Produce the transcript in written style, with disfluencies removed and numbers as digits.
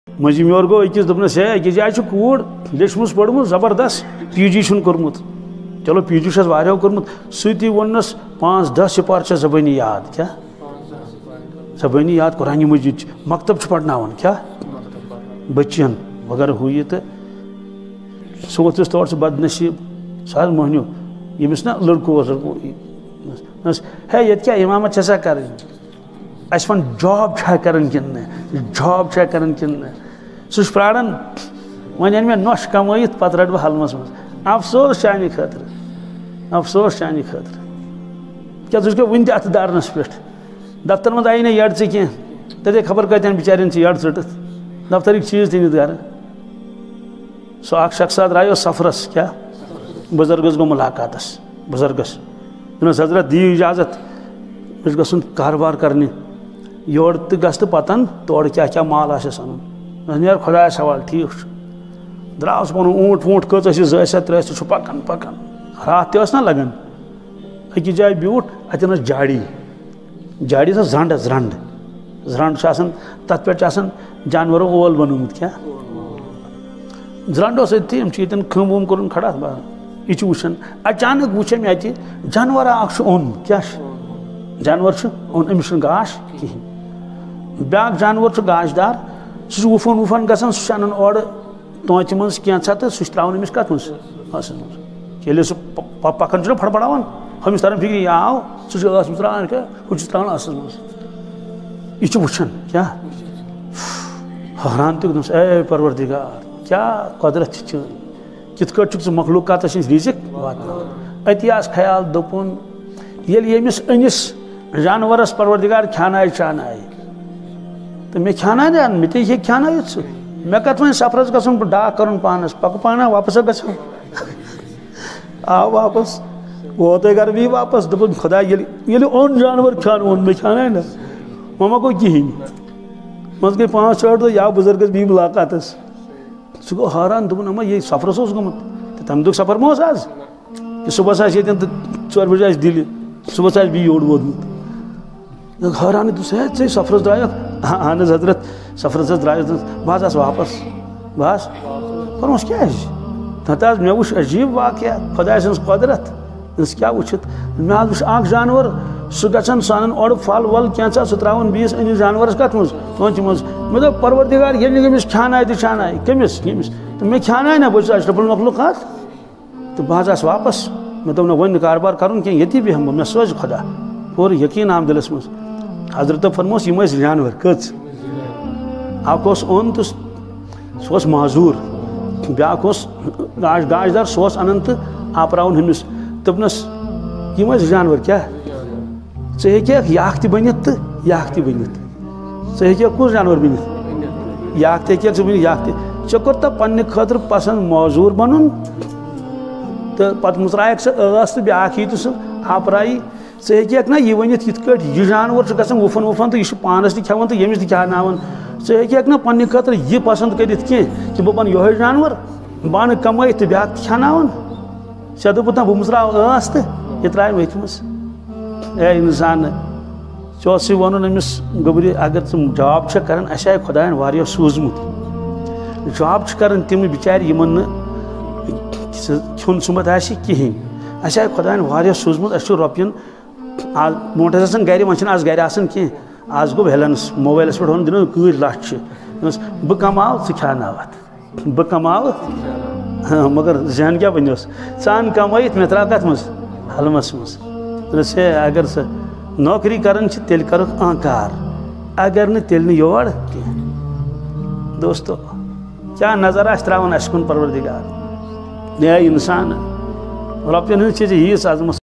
مزیم your گو أکِس دوٚپنَس ہے أکِس جایہِ چھِ کوٗر لیچھمٕژ پٔرمٕژ زبردست PG چھُن کوٚرمُت چلو PG چھُس واریاہو کوٚرمُت سُہ تہِ ووٚننَس 5-10 سِپار چھےٚ زبٲنی یاد کیٛاہ زبٲنی یاد قرآنہِ مجیٖد چھِ مکتب چھُ پرناوان کیٛاہ بچین وغیرہ ہُہ یہِ تہٕ سُہ ووٚتھُس تورٕ سُہ بدنصیٖب سُہ حظ مۄہنیوٗ ییٚمِس نا لڑکہٕ اوس دوٚپُس ہے ییٚتہِ کیٛاہ اِمامت چھےٚ سا کَرٕنۍ اَسہِ وَن جاب چھا کَرٕنۍ کِنہٕ نہٕ جاب چھا کَرٕنۍ کِنہٕ نہٕ سُہ چھُ پرٛاران وۄنۍ اَنہِ مےٚ نۄش کمٲیِتھ پَتہٕ رَٹہٕ بہٕ حلمَس منٛز افسوس چانہِ خٲطرٕ افسوس چانہِ خٲطرٕ کیٛاہ ژٕ چھُکھ وُنہِ تہِ اَتھٕ دارنَس پٮ۪ٹھ دفتر منٛز آیی نہٕ یَڈ ژٕ کینٛہہ تَتے خبر کَتٮ۪ن بِچارٮ۪ن ژٕ یَڈ ژٔٹِتھ دفترٕکۍ چیٖز تہِ نِتھ گَرٕ سُہ اَکھ شخصا درٛایو سفرَس کیٛاہ بُزرگَس گوٚو مُلاقاتَس بُزرگَس دوٚپنَس حضرت دِیِو اِجازت مےٚ چھُ گژھُن کاربار کَرنہِ یورٕ تہِ گژھٕ تہٕ پَتَن تورٕ کیٛاہ کیٛاہ مال آسٮ۪س اَنُن نیرٕ خۄدایَس حوالہٕ ٹھیٖک چھُ درٛاو سُہ پَنُن اوٗنٛٹ ووٗنٛٹ کٔژ ٲسِس 2 ٲسِس 3 ٲسِس چھُ پَکان پَکان راتھ تہِ ٲس نا لگان أکِس جایہِ بیوٗٹھ اَتٮ۪ن ٲس جاڑی جاڑی ٲس زَنٛڈ حظ زرٛنٛڈ چھُ آسان تَتھ پٮ۪ٹھ چھُ آسان جانوَرو اول بنومُت کیٛاہ زرٛنٛڈ اوس أتھی یِم چھِ ییٚتٮ۪ن کھمب وم کوٚرُن کھڑا یہِ چھُ وٕچھان اچانک وٕچھ أمۍ اَتہِ جانوَرا اَکھ چھُ اوٚن کیٛاہ چھُ جانوَر چھُ اوٚن أمِس چھُنہٕ گاش کِہیٖنۍ بیٛاکھ جانوَر چھُ گاش دار سُہ چھُ وُپھن وُپھن گژھان سُہ چھُ اَنان اورٕ توتہِ منٛز کینٛژھا تہٕ سُہ چھُ ترٛاوان أمِس کَتھ منٛز ٲسَس منٛز ییٚلہِ سُہ پَکان چھُنہ پھڑپھڑاوان ہُمِس تران فِکرِ یہِ آو سُہ چھُ ٲسَس منٛز ترٛاوان کیٛاہ ہُہ چھُس ترٛاوان ٲسَس منٛز یہِ چھُ وٕچھان کیٛاہ حٲران تہِ دوٚپمَس اے پروردِگار کیٛاہ قۄدرت چھِ چٲنۍ کِتھ کٲٹھۍ چھُکھ ژٕ مخلوٗقاتَس نِش رِزِق واتناوان أتی آس خیال دوٚپُن ییٚلہِ ییٚمِس أنِس جانوَرَس پروردِگار کھیٛانایہِ چانایہِ تہٕ مےٚ کھیٛانایہِ مےٚ تے ہیٚکہِ کھیٛانٲیِتھ سُہ مےٚ کَتھ وۄنۍ سفرَس گژھُن بہٕ ڈاک کَرُن پانَس پَکہٕ پانہ واپس گژھو آو واپس ووتُے گرٕ بیٚیہِ واپس دوٚپُن خۄدا ییٚلہِ اوٚن جانوَر کھیٛانوُن مےٚ کھیٛانایہِ نہ وۄنۍ ما گوٚو کِہیٖنۍ منٛزٕ گٔے 5-6 دۄہ یا بُزرگَس بیٚیہِ مُلاقاتَس سُہ گوٚو حٲران دوٚپُن اما یے سفرَس اوس گوٚمُت تہٕ تَمہِ دۄہُک سفر ما اوس آز کہِ صُبحس آسہِ ییٚتٮ۪ن تہٕ 4 بَجے آسہِ دِلہِ صُبحس آسہِ بیٚیہِ یور ووتمُت حٲران دوٚپُس ہے ژٕ سفرَس درٛایَکھ اہن حظ حضرت سفرَس حظ درٛایَس بہٕ حظ آس واپس بہٕ حظ فرموس کیٛازِ تَتھ حظ مےٚ وٕچھ عجیٖب واقعہ خۄداے سٕنٛز قۄدرت دوٚپُس کیٛاہ وٕچھِتھ مےٚ حظ وٕچھ اَکھ جانوَر سُہ گژھان سُہ اَنان اورٕ پھل وَل کینٛژھا سُہ ترٛاوان بیٚیِس أنِس جانوَرَس کَتھ منٛز ژوٗنٛٹھِ منٛز مےٚ دوٚپ پروردِگار ییٚلہِ نہٕ أمِس کھیٛانایہِ تہٕ چھانایہِ کٔمِس تہٕ مےٚ کھیٛانایہِ نہ بہٕ چھُس اَشرف المخلوٗقات تہٕ بہٕ حظ آس واپس مےٚ دوٚپ نہ وۄنۍ نہٕ کاربار کَرُن کینٛہہ ییٚتی بیٚہمہٕ بہٕ مےٚ سوزِ خۄدا پوٗرٕ یقیٖن آو دِلَس منٛز حضرتو فرموس یِم ٲسۍ جانوَر کٔژ اَکھ اوس اوٚن تہٕ سُہ اوس معذوٗر بیٛاکھ اوس گاش دار سُہ اوس اَنان تہٕ آپراوُن ہُمِس دوٚپنَس یِم ٲسۍ جانوَر کیٛاہ ژٕ ہیٚکیکھ یہِ اَکھ تہِ بٔنِتھ تہٕ یہِ اَکھ تہِ بٔنِتھ ژٕ ہیٚکیکھ کُس جانوَر بٔنِتھ یہِ اَکھ تہِ ہیٚکیکھ ژٕ بٔنِتھ یہِ اَکھ تہِ ژےٚ کوٚرتا پنٛنہِ خٲطرٕ پَسنٛد معذوٗر بَنُن تہٕ پَتہٕ مُژرایَکھ ژٕ ٲس تہٕ بیٛاکھ یی تہٕ سُہ آپرایی ژٕ ہیٚکیکھ نہ یہِ ؤنِتھ یِتھ کٲٹھۍ یہِ جانوَر چھُ گژھان وُپھن وُپھن تہٕ یہِ چھُ پانَس تہِ کھٮ۪وان تہٕ ییٚمِس تہِ کھٮ۪وناوان ژٕ ہیٚکیکھ نہ پنٛنہِ خٲطرٕ یہِ پَسنٛد کٔرِتھ کینٛہہ کہِ بہٕ بَنہٕ یِہوٚے جانوَر بہٕ اَنہٕ کَمٲیِتھ تہٕ بیٛاکھ تہِ کھٮ۪ناوان ژےٚ دوٚپُتھ نہ بہٕ مُژراو ٲس تہٕ یہِ ترٛایہِ أتھۍ منٛز اے اِنسان ژےٚ اوسُے وَنُن أمِس گوٚبرِ اگر ژٕ جاب چھَکھ کَران اَسہِ آے خۄدایَن واریاہ سوٗزمُت جاب چھِ کَران تِم بِچارِ یِمَن نہٕ سُہ کھیوٚن سُمَتھ آسہِ کِہیٖنۍ اَسہِ آے خۄدایَن واریاہ سوٗزمُت اَسہِ چھُ رۄپیَن آز برونٛٹھ ٲسۍ آسان گَرِ وۄنۍ چھِنہٕ آز گَرِ آسان کینٛہہ آز گوٚو بیلَنس موبایلَس پٮ۪ٹھ وَنُن دِنہٕ کۭتۍ لَچھ چھِ دوٚپمَس بہٕ کَماو ژٕ کھیٛاناوَتھ بہٕ کَماوٕ مگر ذہن کیٛاہ بَنیوس ژٕ اَن کَمٲیِتھ مےٚ ترٛاو کَتھ منٛز حلمَس منٛز دوٚپنَس ہے اگر ژٕ نوکری کَران چھِ تیٚلہِ کَرُکھ کار اگر نہٕ تیٚلہِ نہٕ یور کینٛہہ دوستو کیٛاہ نظر آسہِ ترٛاوان اَسہِ کُن پروردِگار اے اِنسان رۄپیَن ہٕنٛز چھِ ژےٚ ییٖژ عظمت